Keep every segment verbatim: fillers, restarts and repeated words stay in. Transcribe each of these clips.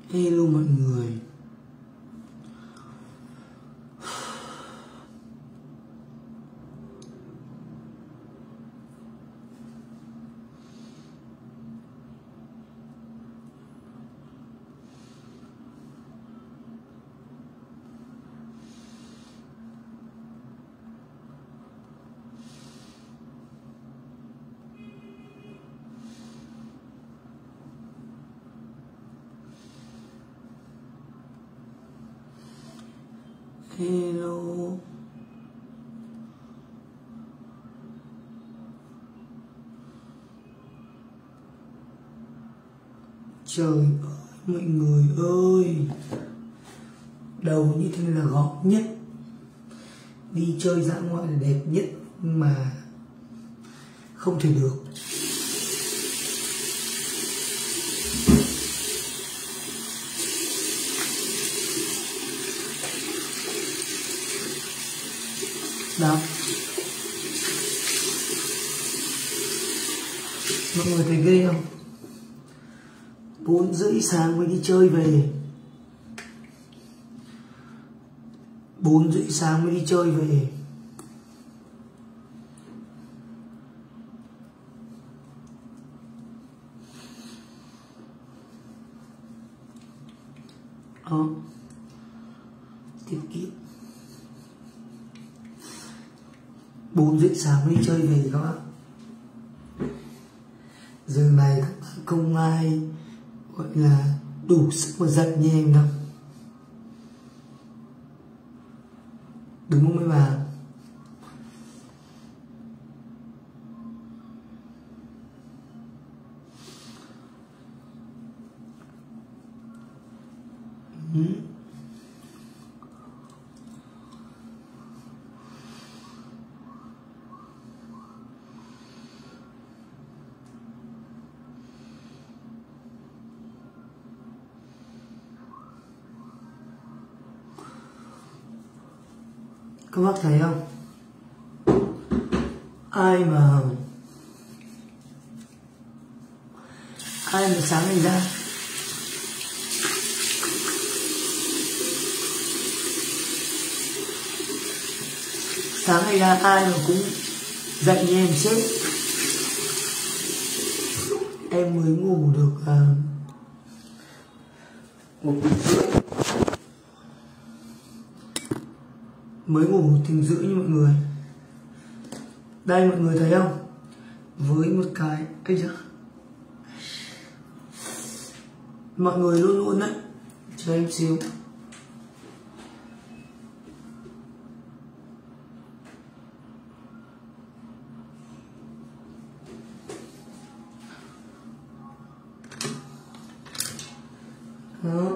Hello mọi người. Hello. Trời ơi mọi người ơi, đầu như thế này là gọn nhất, đi chơi dã ngoại là đẹp nhất, mà không thể được. Đó, mọi người thấy ghê không? Bốn rưỡi sáng mới đi chơi về, bốn rưỡi sáng mới đi chơi về. Đó, tiết kiệm. Bốn rưỡi sáng mới đi chơi về các bạn. Giờ này không ai gọi là đủ sức mà dậy như em đâu, đúng không mấy bà? Ừ. Các bác thấy không? Ai mà ai mà sáng ngày ra sáng ngày ra ai mà cũng dậy như em sếp. Em mới ngủ được à, một tiếng rưỡi, mới ngủ một tiếng rưỡi như mọi người. Đây mọi người thấy không? Với một cái ấy chứ, mọi người luôn luôn đấy, cho em xíu. Đó.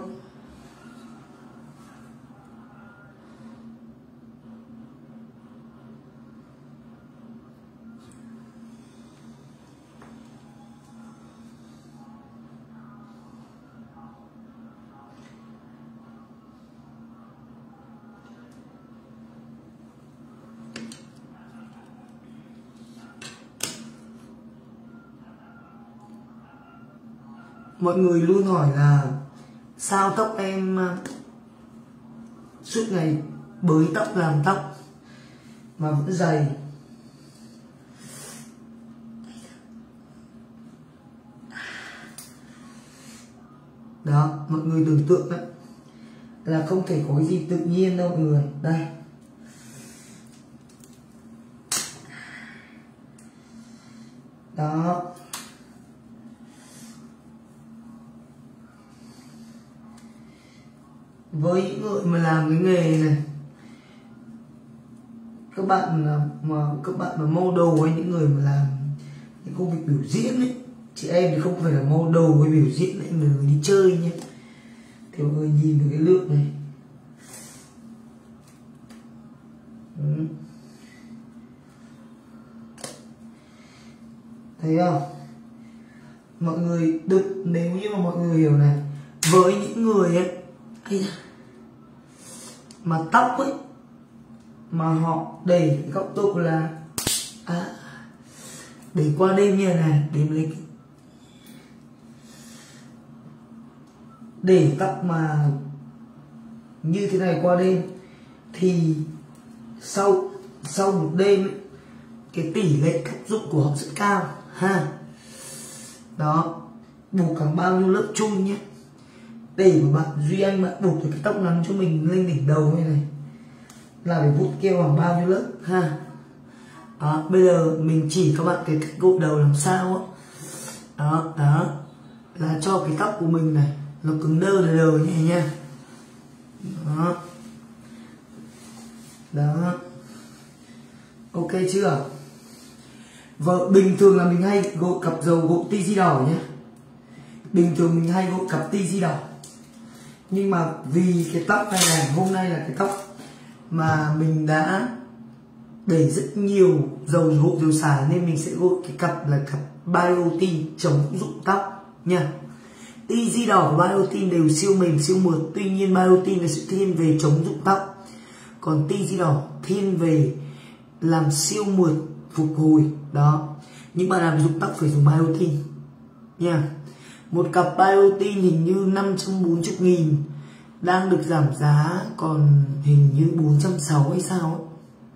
Mọi người luôn hỏi là sao tóc em suốt ngày bới tóc làm tóc mà vẫn dày. Đó, mọi người tưởng tượng đấy, là không thể có cái gì tự nhiên đâu mọi người. Đây, đó, với những người mà làm cái nghề này, các bạn mà các bạn mà model hay những người mà làm những công việc biểu diễn ấy, chị em thì không phải là model hay biểu diễn, em là người đi chơi nhé, thì mọi người nhìn được cái lượng này. Ừ. Thấy không? Mọi người được, nếu như mà mọi người hiểu này, với những người ấy mà tóc ấy mà họ để cái góc độ là à, để qua đêm như này, để lấy để tóc mà như thế này qua đêm thì sau sau một đêm ấy, cái tỷ lệ cắt rụng của họ rất cao ha. Đó, buộc cả bao nhiêu lớp chui nhé, để mà bạn Duy Anh bạn buộc được cái tóc ngắn cho mình lên đỉnh đầu như này là phải vút keo khoảng bao nhiêu lớp ha. Đó, bây giờ mình chỉ các bạn cái cách gội đầu làm sao đó. Đó, đó là cho cái tóc của mình này nó cứng đơ đờ đờ như này nha. Đó, đó, ok chưa? Vợ bình thường là mình hay gội cặp dầu gội ti di đỏ nhé. Bình thường mình hay gội cặp ti di đỏ, nhưng mà vì cái tóc này này hôm nay là cái tóc mà mình đã để rất nhiều dầu gội dầu xả nên mình sẽ gội cái cặp là cặp biotin chống rụng tóc nha. Ti di đỏ và biotin đều siêu mềm siêu mượt, tuy nhiên biotin nó sẽ thiên về chống rụng tóc, còn ti di đỏ thiên về làm siêu mượt phục hồi. Đó, những bạn làm rụng tóc phải dùng biotin nha. Một cặp biotin hình như năm trăm bốn mươi nghìn đang được giảm giá còn hình như bốn trăm sáu mươi hay sao ấy.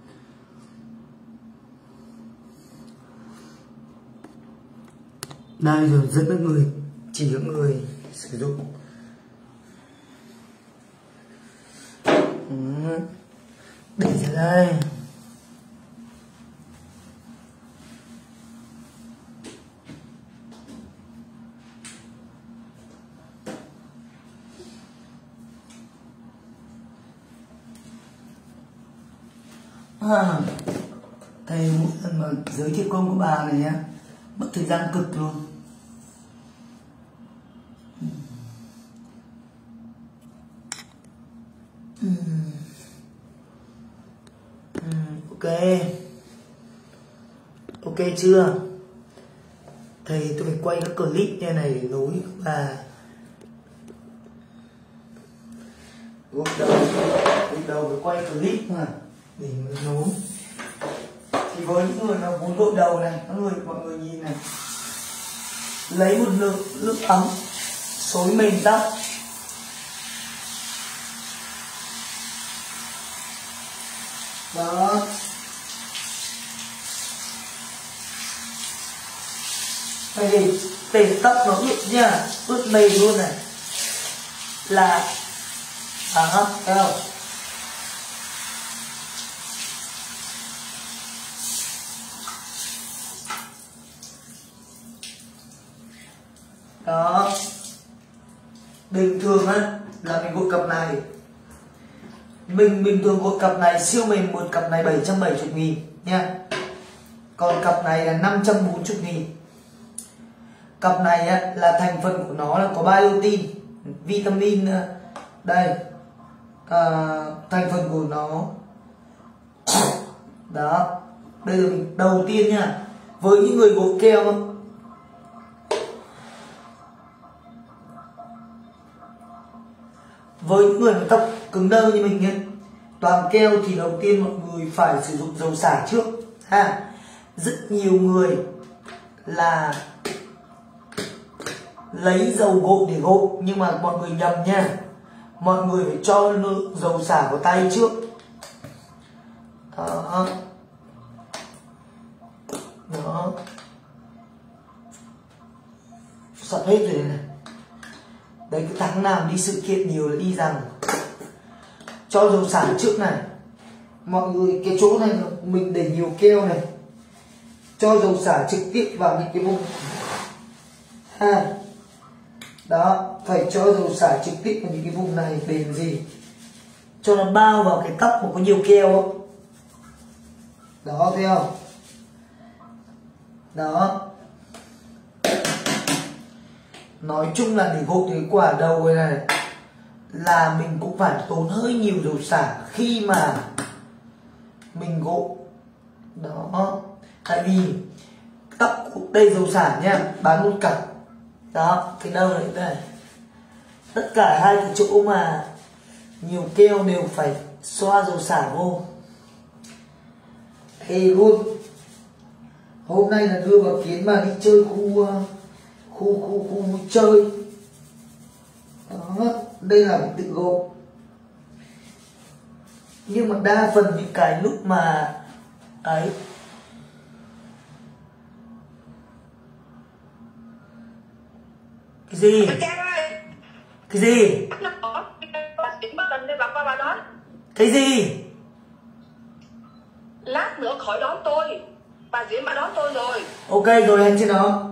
Đây rồi rất là người chỉ những người sử dụng. Ừ. Để ra đây. À, thầy mỗi lần mà giới thiệu công của bà này nhá, mất thời gian cực luôn. uhm. Uhm, ok ok chưa? Thầy tôi phải quay các clip như này để nối với bà. Gội đầu gội đầu phải quay clip mà để mà nối. Thì với những người nào muốn gội đầu này, các người mọi người nhìn này, lấy một lượng nước ấm xối mềm tóc, đó, phải để để tóc nó ướt nha, ướt mềm luôn này là đó, thấy không? Đó, bình thường á là mình gội cặp này, mình bình thường gội cặp này siêu mềm, một cặp này bảy trăm bảy mươi nghìn nha, còn cặp này là năm trăm bốn mươi nghìn. Cặp này á, là thành phần của nó là có biotin, vitamin đây, à, thành phần của nó đó. Bây giờ mình đầu tiên nha, với những người gội keo, với những người mà tóc cứng đơ như mình nhé, toàn keo, thì đầu tiên mọi người phải sử dụng dầu xả trước ha. Rất nhiều người là lấy dầu gội để gội, nhưng mà mọi người nhầm nha, mọi người phải cho lượng dầu xả vào tay trước. Đó, đó, sắp hết rồi này. Đấy, cái tháng nào đi sự kiện nhiều là đi rằng cho dầu xả trước này. Mọi người cái chỗ này mình để nhiều keo này, cho dầu xả trực tiếp vào những cái vùng ha. Đó, phải cho dầu xả trực tiếp vào những cái vùng này để làm gì? Cho nó bao vào cái tóc mà có nhiều keo đó. Đó, thấy không? Đó, nói chung là để gội cái quả đầu này, này là mình cũng phải tốn hơi nhiều dầu xả khi mà mình gội. Đó, tại vì tóc đây dầu xả nhá, bán một cặp. Đó, cái đâu này đây, tất cả hai cái chỗ mà nhiều keo đều phải xoa dầu xả vô. Thề luôn, hôm nay là đưa vào Kiến mà đi chơi khu khu khu khu vui chơi. Đó, đây là mình tự gộp. Nhưng mà đa phần những cái lúc mà ấy cái gì cái gì cái gì lát nữa khỏi đón tôi, bà Diễm bà đón tôi rồi. Ok rồi, hẹn trên đó.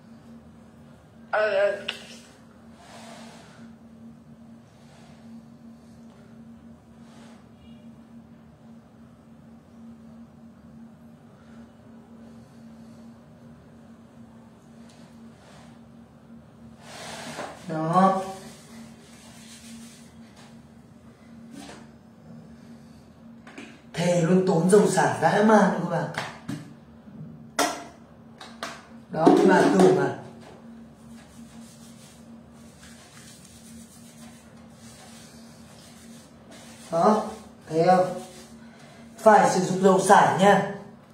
ờ ừ. Đó, thề luôn tốn dầu xả dã man luôn các bạn. Đó các bạn tưởng à. Đó, thấy không? Phải sử dụng dầu xả nha.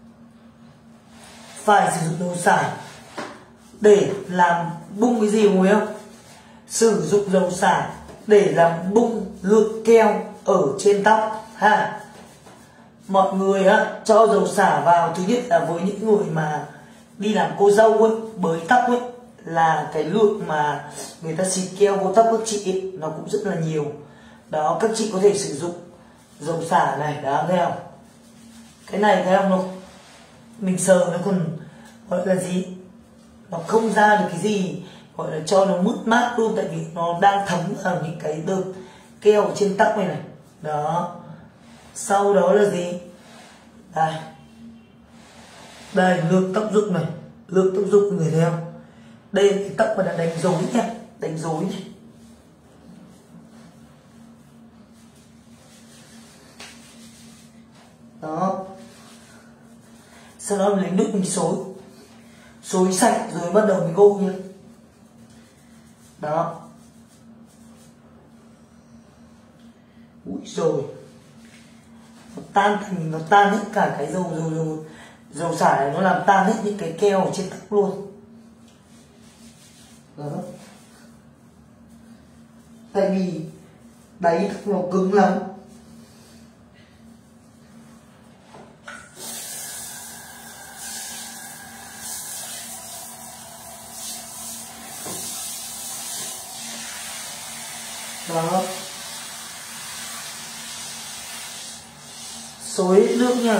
Phải sử dụng dầu xả để làm bung cái gì mọi người không? Sử dụng dầu xả để làm bung lượn keo ở trên tóc ha. Mọi người á, cho dầu xả vào, thứ nhất là với những người mà đi làm cô dâu ấy, bới tóc ấy, là cái lượng mà người ta xịt keo vô tóc các chị ấy, nó cũng rất là nhiều. Đó, các chị có thể sử dụng dầu xả này, đó thấy không? Cái này thấy không, nó mình sờ nó còn gọi là gì, nó không ra được cái gì, gọi là cho nó mướt mát luôn, tại vì nó đang thấm vào những cái đợt keo ở trên tóc này này. Đó, sau đó là gì, đây đây lược tóc rụng này, lược tóc rụng người thấy không? Đây là cái tóc mà đã đánh rối nha, đánh rối này. Đó, sau đó mình lấy nước mình xối, xối sạch rồi bắt đầu mình gội nhá. Đó, ui rồi nó tan thành, nó tan hết cả cái dầu dầu dầu dầu xả này, nó làm tan hết những cái keo ở trên tóc luôn. Đó, tại vì đáy tóc nó cứng lắm. Đó, xối nước nha.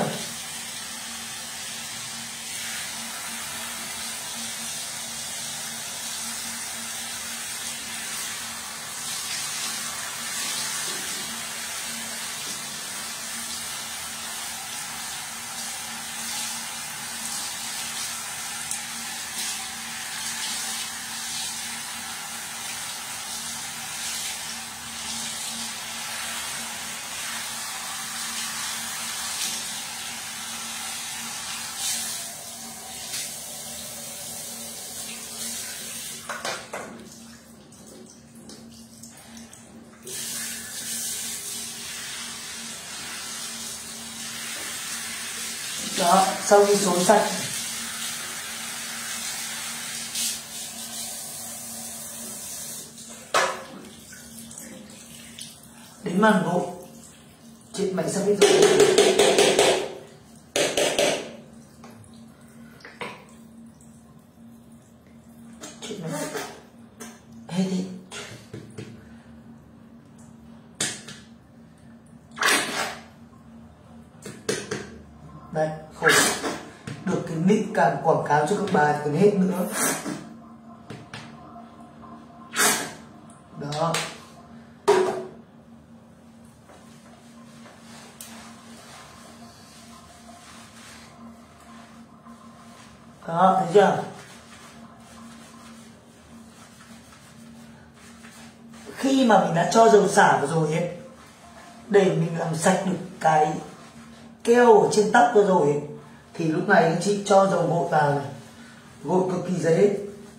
Đó, sau khi xối sạch đến màn gội, chuyện mày sắp biết rồi. Chuyện này hết đi. Đây, khổ được cái nick càng quảng cáo cho các bà còn hết nữa. Đó, đó thấy chưa? Khi mà mình đã cho dầu xả vào rồi ấy, để mình làm sạch được cái keo ở trên tóc ra rồi ấy, thì lúc này anh chị cho dầu gội vào này, gội cực kỳ dễ.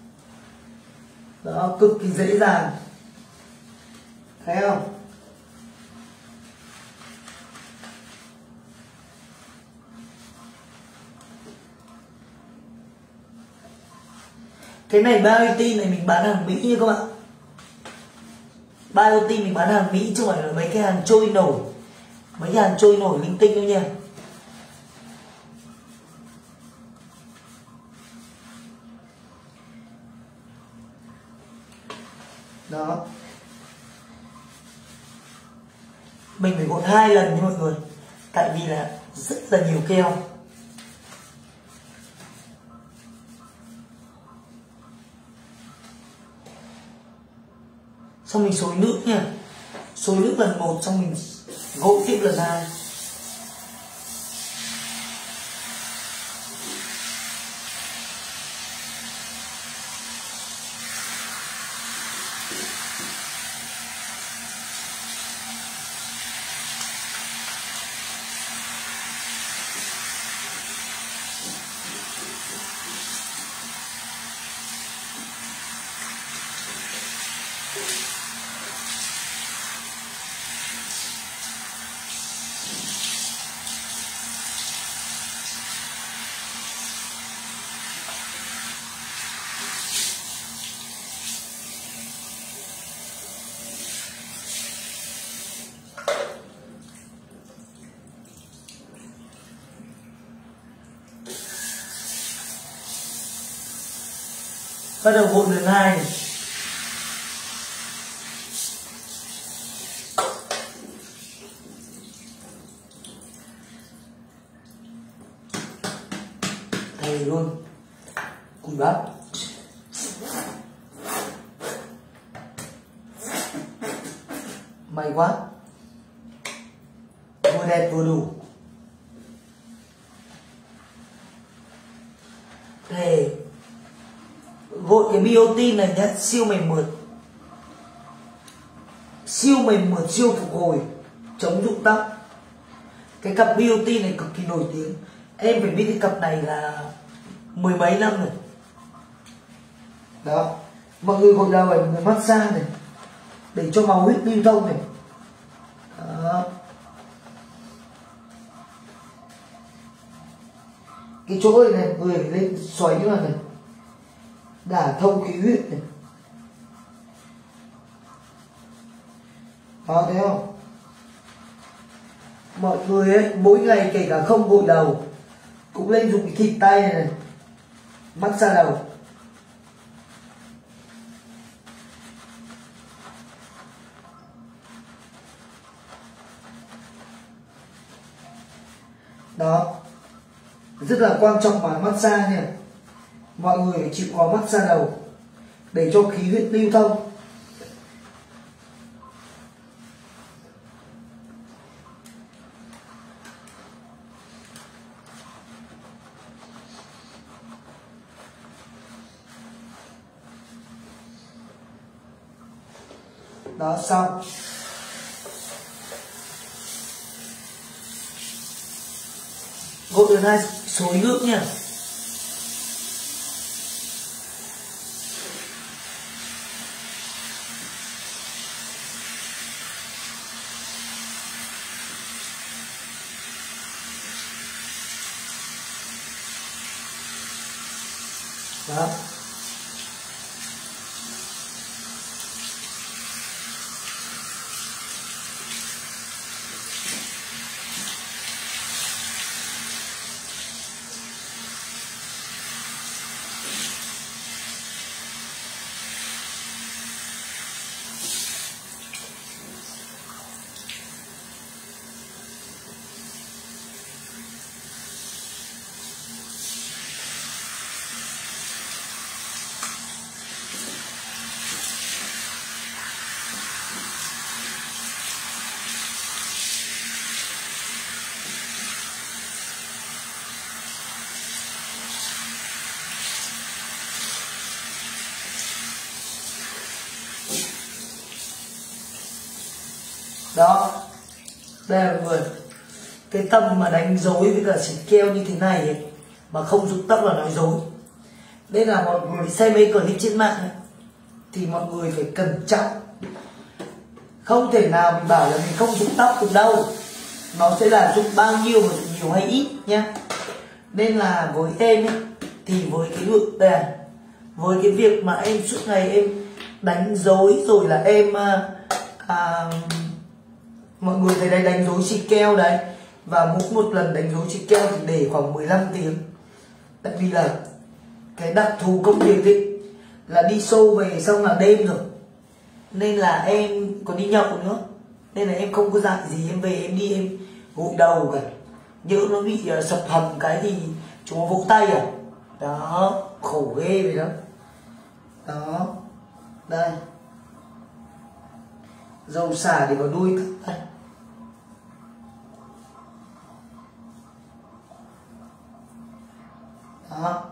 Đó, cực kỳ dễ dàng, thấy không? Cái này Biotin này mình bán ở Mỹ nha các bạn. Biotin mình bán hàng Mỹ chứ không phải là mấy cái hàng trôi nổi, mấy cái hàng trôi nổi linh tinh đâu nha. Đó, mình phải gội hai lần nha mọi người, tại vì là rất là nhiều keo. Xong mình xối nước nha, xối nước lần một xong mình gội tiếp lần hai. Bắt đầu gội lần hai này. Thầy luôn cùi bắp. May quá, vừa đẹp vừa đủ. Thầy gội cái biotin này nhá, siêu mềm mượt, siêu mềm mượt, siêu phục hồi, chống rụng tóc. Cái cặp biotin này cực kỳ nổi tiếng, em phải biết cái cặp này là mười mấy năm rồi. Đó, mọi người gội đầu này, mọi người massage này để cho máu huyết lưu thông này. Đó, cái chỗ này này người lên xoáy như này, đả thông khí huyết này. Đó, thấy không? Mọi người ấy mỗi ngày kể cả không gội đầu cũng lên dùng cái thịt tay này này massage đầu. Đó, rất là quan trọng mà massage nha. Mọi người phải chịu khó massage đầu để cho khí huyết lưu thông. Đó, xong. Gội lần hai xối nước nha. Đó, đó, đây là mọi người, cái tâm mà đánh dối với cả xịt keo như thế này ấy, mà không rụng tóc là nói dối. Nên là mọi người xem mấy clip trên mạng ấy, thì mọi người phải cẩn trọng, không thể nào mình bảo là mình không rụng tóc được đâu, nó sẽ là rụng bao nhiêu và rụng nhiều hay ít nhá. Nên là với em ấy, thì với cái lượng tiền, với cái việc mà em suốt ngày em đánh dối rồi là em à, mọi người thấy đây đánh dối xịt keo đấy, và mỗi một lần đánh dối xịt keo thì để khoảng mười lăm tiếng. Tại vì là cái đặc thù công việc ấy là đi show về xong là đêm rồi, nên là em còn đi nhậu nữa, nên là em không có dạy gì. Em về em đi em gội đầu cả, nhỡ nó bị uh, sập hầm cái thì chúng nó vỗ tay à. Đó, khổ ghê vậy đó. Đó, đây dầu xả để vào đuôi đây. Đó,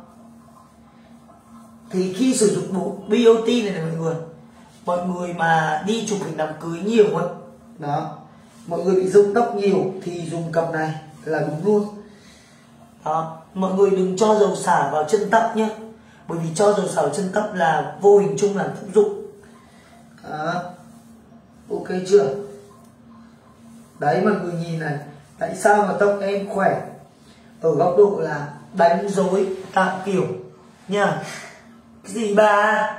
thì khi sử dụng bộ bê o tê này này mọi người, mọi người mà đi chụp hình đám cưới nhiều ấy, đó, mọi người bị rụng tóc nhiều thì dùng cặp này là đúng luôn. Đó, mọi người đừng cho dầu xả vào chân tóc nhé, bởi vì cho dầu xả vào chân tóc là vô hình chung làm tóc rụng. Đó, ok chưa? Đấy, mọi người nhìn này, tại sao mà tóc em khỏe? Ở góc độ là đánh rối tạo kiểu nha. Cái gì bà?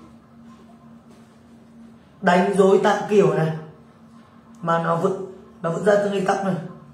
Đánh rối tạo kiểu này mà nó vẫn nó vẫn ra từng cái tóc này,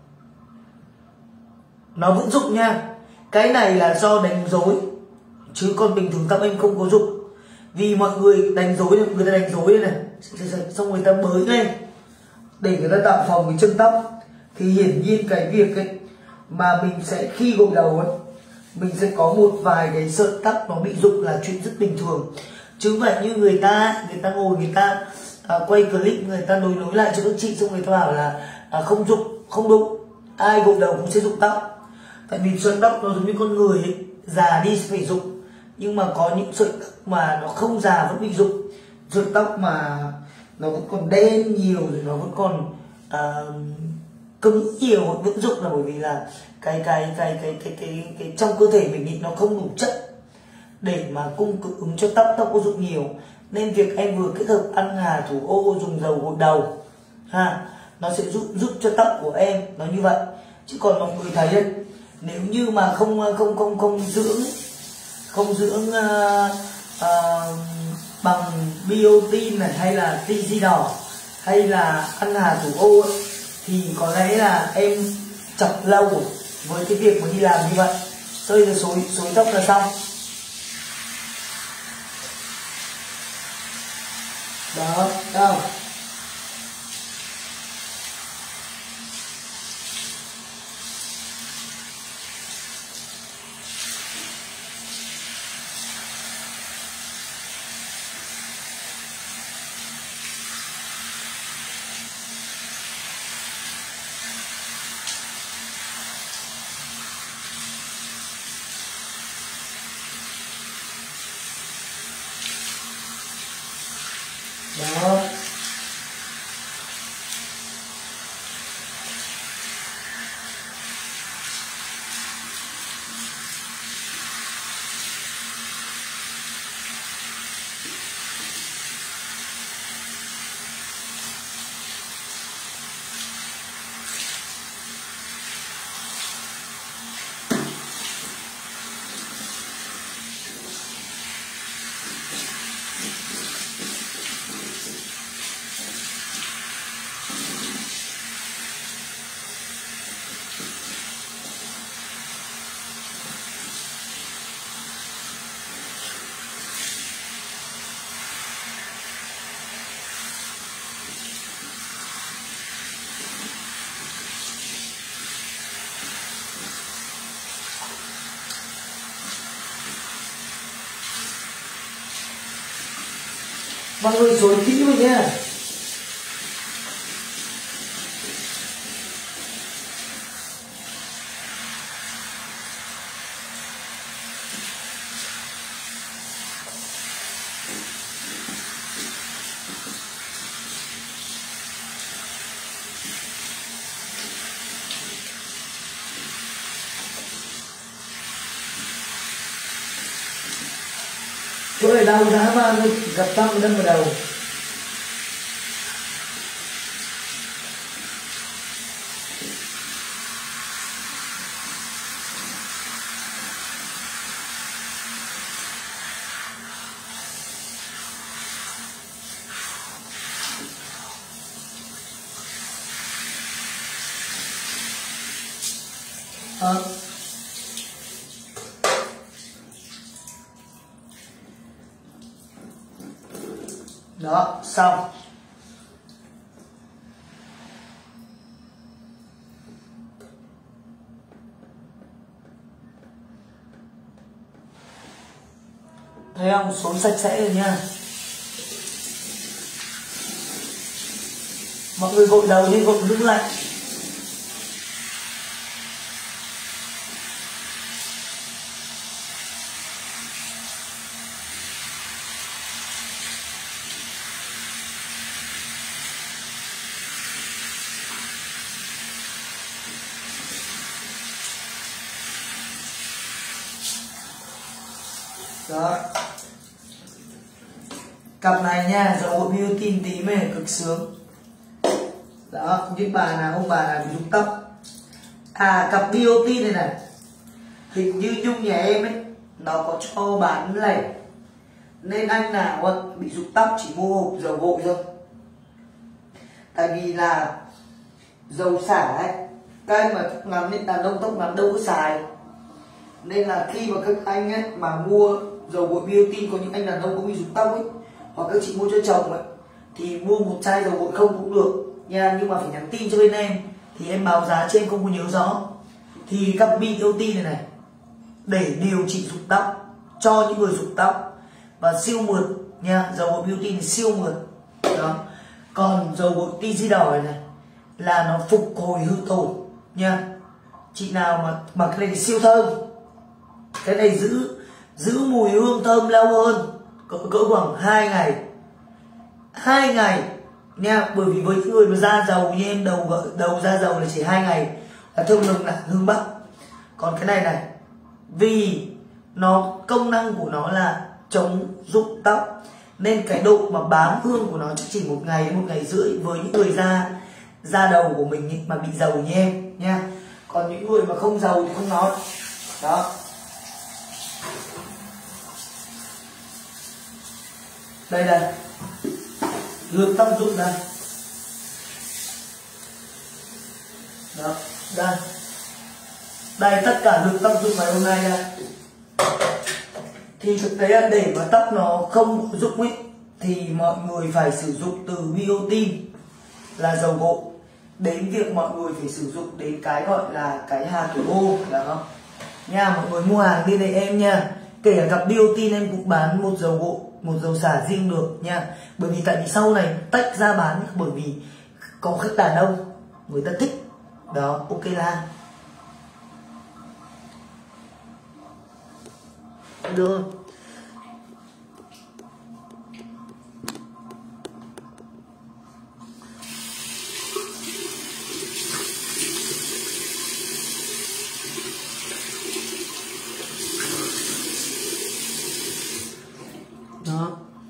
nó vẫn rụng nha. Cái này là do đánh rối, chứ còn bình thường tóc em không có rụng. Vì mọi người đánh rối này, người ta đánh rối này, xong người ta bới lên để người ta tạo phòng cái chân tóc, thì hiển nhiên cái việc ấy mà mình sẽ khi gội đầu ấy, mình sẽ có một vài cái sợi tóc nó bị rụng là chuyện rất bình thường. Chứ vậy như người ta người ta ngồi người ta à, quay clip, người ta nối nối lại cho các chị, xong người ta bảo là à, không rụng, không đúng. Ai gội đầu cũng sẽ rụng tóc, tại vì sợi tóc nó giống như con người ấy, già đi sẽ phải rụng. Nhưng mà có những sợi tóc mà nó không già vẫn bị rụng, sợi tóc mà nó vẫn còn đen nhiều rồi nó vẫn còn à, cứng nhiều vẫn rụng, là bởi vì là cái cái cái cái cái cái, cái trong cơ thể mình ý, nó không đủ chất để mà cung ứng cho tóc tóc có rụng nhiều. Nên việc em vừa kết hợp ăn hà thủ ô dùng dầu gội đầu ha, nó sẽ giúp giúp cho tóc của em nó như vậy. Chứ còn mọi người thấy đấy, nếu như mà không không không không dưỡng không dưỡng uh, uh, bằng biotin này, hay là tê giê đỏ, hay là ăn hà thủ ô ấy, thì có lẽ là em chọc lâu rồi với cái việc mà đi làm như vậy. Tôi là xối xối tóc là xong. Đó, đâu đó. Mọi người xối kỹ vào nha. Chỗ này đau giá mà gặp tóc đâm vào đầu. Đó. Đó, xong. Thấy không? Xuống sạch sẽ rồi nha. Mọi người gội đầu đi, gội nước lạnh. Đó. Cặp này nha, dầu gội biotin tí mề cực sướng. Đó, những bà nào ông bà nào bị rụng tóc. À, cặp biotin này này, hình như Nhung nhà em ấy nó có cho bán lẻ, nên anh nào bị rụng tóc chỉ mua hộp dầu gội thôi. Tại vì là dầu xả ấy, các anh mà tóc ngắn nên đàn ông tóc ngắn đâu có xài, nên là khi mà các anh ấy mà mua dầu gội biotin, có những anh đàn ông có bị rụng tóc ấy, hoặc các chị mua cho chồng ấy, thì mua một chai dầu gội không cũng được nha, nhưng mà phải nhắn tin cho bên em thì em báo giá trên không có nhớ rõ. Thì cặp biotin này này để điều trị rụng tóc cho những người rụng tóc và siêu mượt nha, dầu gội biotin siêu mượt. Đó. Còn dầu gội ti đỏ này, này là nó phục hồi hư tổn nha. Chị nào mà mà cái này thì siêu thơm, cái này giữ giữ mùi hương thơm lâu hơn cỡ, cỡ khoảng hai ngày hai ngày nha. Bởi vì với những người mà da dầu như em, đầu đầu da dầu là chỉ hai ngày là thơm lừng lại hương bắc. Còn cái này này, vì nó công năng của nó là chống rụng tóc, nên cái độ mà bám hương của nó chắc chỉ một ngày một ngày rưỡi với những người da da đầu của mình mà bị dầu như em nha. Còn những người mà không dầu thì không nói. Đó. Đây đây, lược tóc dụng đây. Đó, đây. Đây tất cả lược tóc dụng ngày hôm nay đây. Thì thực tế là để mà tóc nó không rụng ấy thì mọi người phải sử dụng từ biotin là dầu gội đến việc mọi người phải sử dụng đến cái gọi là cái hạt thủ ô đó nha. Mọi người mua hàng bên đây em nha, kể cả cặp biotin em cũng bán một dầu gội, một dầu xả riêng được nha. Bởi vì tại vì sau này tách ra bán, bởi vì có khách đàn ông người ta thích đó. Ok là được. Đó.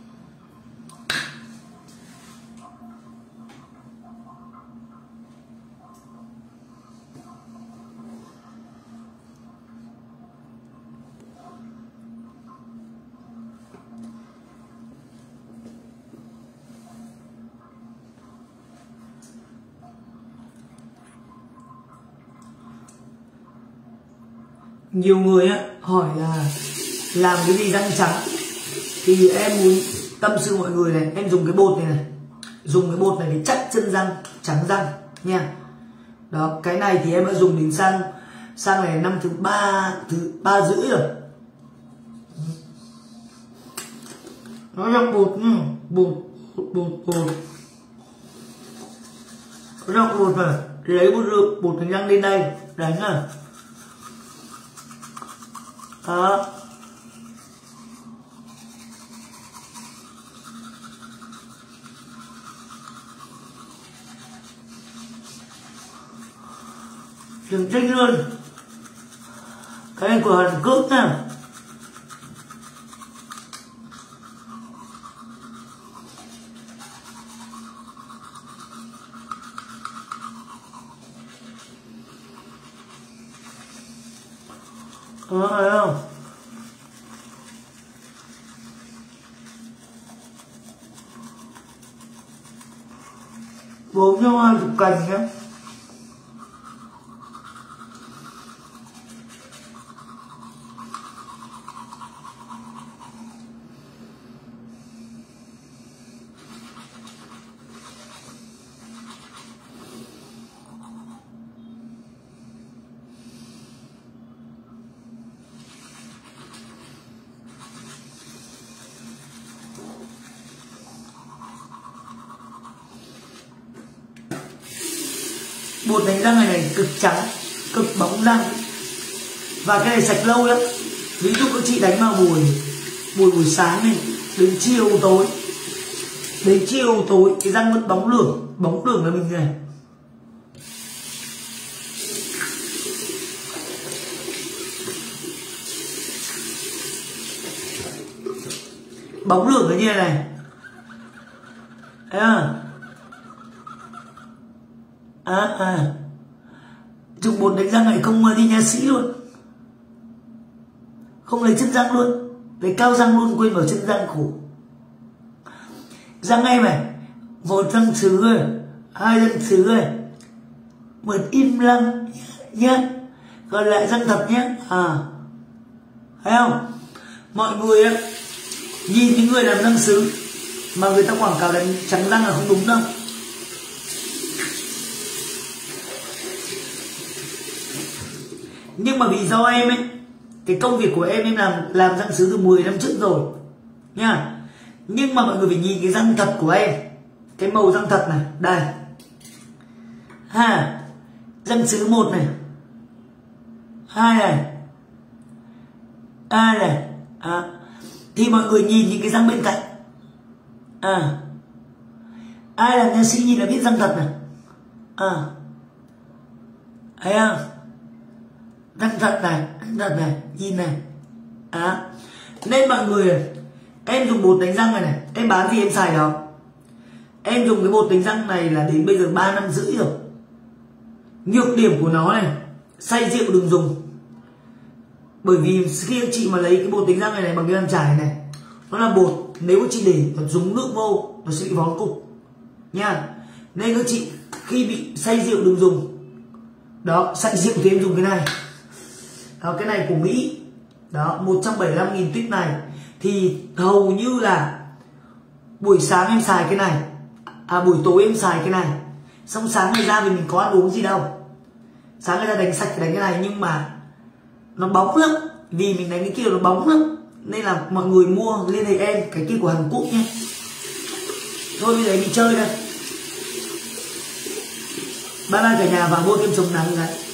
Nhiều người á hỏi là làm cái gì răng trắng, thì em muốn tâm sự mọi người này, em dùng cái bột này này, dùng cái bột này để chắc chân răng, trắng răng nha. Đó, cái này thì em đã dùng đến sang sang này năm thứ ba thứ ba rưỡi rồi. Nó là bột nhá, bột bột bột bột nó là bột mà lấy bột rượu, bột đánh răng lên đây đánh à. Đó. Đừng trách luôn. Cái này của Hàn Quốc nha. Đó, thấy không? Bốn nhau hai chục cành nhé. Bột đánh răng này này cực trắng, cực bóng răng. Và cái này sạch lâu lắm. Ví dụ các chị đánh vào buổi buổi buổi sáng này, đến chiều tối, đến chiều tối cái răng vẫn bóng lưỡng, bóng lưỡng là mình này. Bóng lưỡng là như này này. Thấy không? À, à. Dùng bột đánh răng này không đi nha sĩ luôn, không lấy chân răng luôn, lấy cao răng luôn, quên vào chân răng khổ. Răng em này, một răng sứ rồi, hai răng sứ rồi, một im lặng nhá, còn lại răng thật nhé. À, thấy không? Mọi người á, nhìn những người làm răng sứ mà người ta quảng cáo đánh trắng răng là không đúng đâu. Nhưng mà vì do em ấy, cái công việc của em em làm làm răng sứ từ mười năm trước rồi nha. Nhưng mà mọi người phải nhìn cái răng thật của em, cái màu răng thật này, đây ha, răng sứ một này, hai này, a này, à. Thì mọi người nhìn những cái răng bên cạnh, à, ai làm nha sĩ nhìn là biết răng thật này, à, thấy không? Răng thật này, răng thật này, nhìn này, à. Nên mọi người, em dùng bột đánh răng này này, em bán gì em xài đó. Em dùng cái bột đánh răng này là đến bây giờ ba năm rưỡi rồi. Nhược điểm của nó này, say rượu đừng dùng. Bởi vì khi chị mà lấy cái bột đánh răng này này bằng cái bàn chải này, nó là bột, nếu mà chị để dùng nước vô nó sẽ bị vón cục nha. Nên các chị khi bị say rượu đừng dùng. Đó, say rượu thì em dùng cái này. Đó, cái này của Mỹ. Đó, một trăm bảy mươi lăm nghìn tuyết này. Thì hầu như là buổi sáng em xài cái này, à buổi tối em xài cái này. Xong sáng ngày ra thì mình có ăn uống gì đâu, sáng ngày ra đánh sạch đánh cái này, nhưng mà nó bóng lắm. Vì mình đánh cái kia nó bóng lắm, nên là mọi người mua liên hệ em, cái kia của Hàn Quốc nhé. Thôi bây giờ em đi chơi đây. Bye bye cả nhà, và mua kem chống nắng đấy.